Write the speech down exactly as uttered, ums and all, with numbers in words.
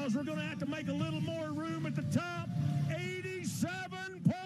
because we're going to have to make a little more room at the top. eighty-seven point